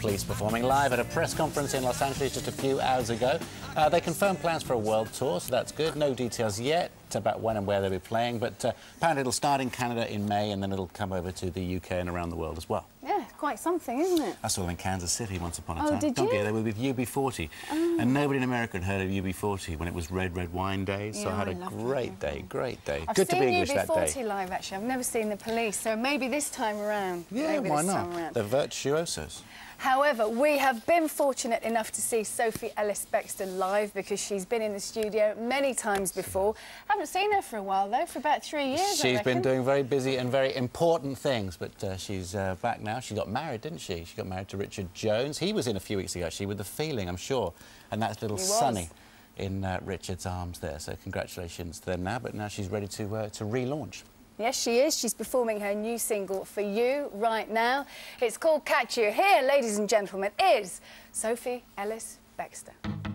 Police performing live at a press conference in Los Angeles just a few hours ago. They confirmed plans for a world tour, so that's good. No details yet about when and where they'll be playing, but apparently it'll start in Canada in May and then it'll come over to the UK and around the world as well. Yeah, quite something, isn't it? I saw them in Kansas City once upon a time. Oh, did you? Yeah, they were with UB40. Oh. And nobody in America had heard of UB40 when it was Red Wine Day, so yeah, I had a great day. I've Good to be English that day. I've seen UB40 live, actually. I've never seen the Police, so maybe this time around. Yeah, maybe why not? They're virtuosos. However, we have been fortunate enough to see Sophie Ellis Bextor live because she's been in the studio many times before. Haven't seen her for a while, though, for about 3 years, She's been doing very busy and very important things, but she's back now. She got married, didn't she? She got married to Richard Jones. He was in a few weeks ago, actually, with The Feeling, I'm sure. And that's little Sonny in Richard's arms there. So congratulations to them now, but now she's ready to relaunch. Yes, she is. She's performing her new single for you right now. It's called Catch You. Here, ladies and gentlemen, is Sophie Ellis Bextor.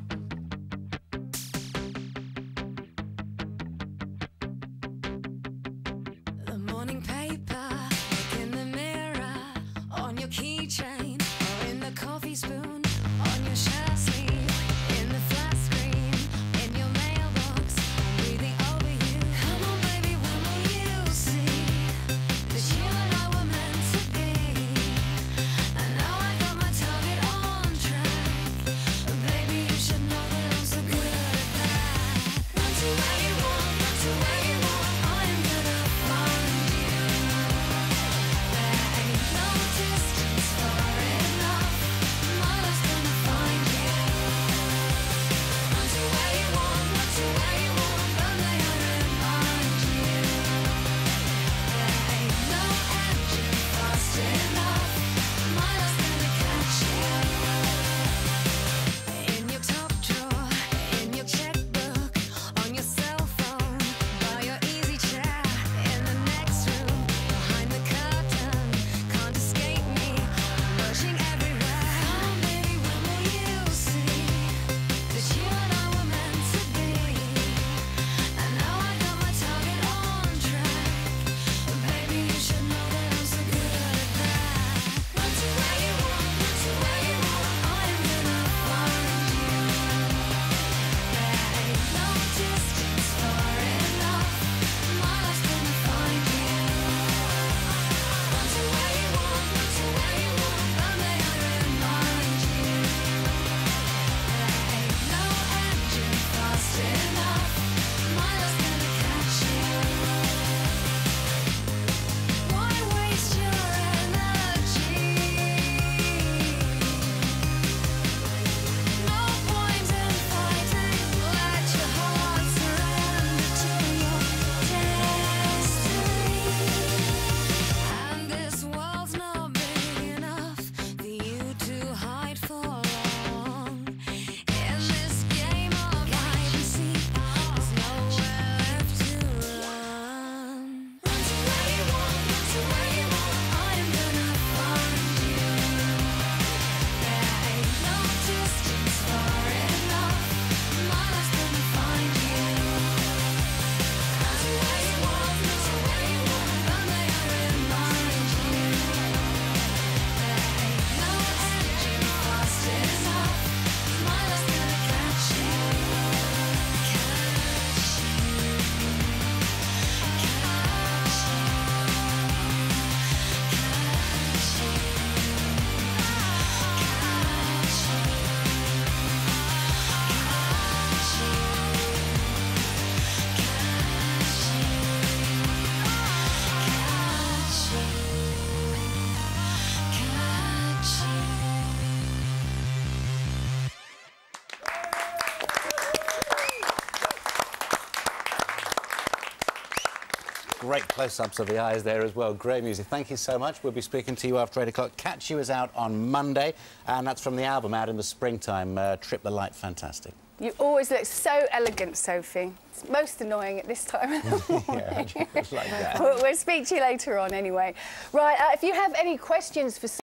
The morning paper, look in the mirror, on your keychain, or in the coffee spoon, on your shirt sleeve, in the flat screen, in your mailbox, I'm breathing over you. Come on, baby, when will you see that you and I were meant to be? I know I got my target on track, but baby, you should know that I'm so good at that. Run to where you want, run to where you want, I am gonna find you. There ain't no distance far enough, my love's gonna find you. Run to where you want, run to where you want, run there and find you. There ain't no engine fast enough, my love's gonna catch you. In your top drawer, in your checkbook, on your cell phone, by your easy chair, in the next room, behind the curtain, can't escape me, rushing everywhere. Come on, baby, when will you see that you and I were meant to be? I know I got my target on track, but baby, you should know that I'm so good at that. Run to where you want, run to where you want, I am gonna find you. There ain't no distance far enough, my love's gonna find you. Run to where you want, run to where you want, run there and find you. There ain't no engine fast enough, my love's gonna catch you. Why waste your energy? No point in fighting, let your heart surrender to your destiny. And this world's not big enough for you to hide for long. In this game of hide and seek, there's nowhere left to run. Run to where you want, run to where you want, I am gonna find you. There ain't no distance far enough, my love's gonna find you. Run to where you want, run to where you want, run there and find you. There ain't no engine fast enough, my love's gonna catch you. Great close-ups of the eyes there as well. Great music. Thank you so much. We'll be speaking to you after 8 o'clock. Catch You is out on Monday, and that's from the album out in the springtime. Trip the Light, fantastic. You always look so elegant, Sophie. It's most annoying at this time of the morning. Yeah, just like that. We'll speak to you later on anyway. Right, if you have any questions for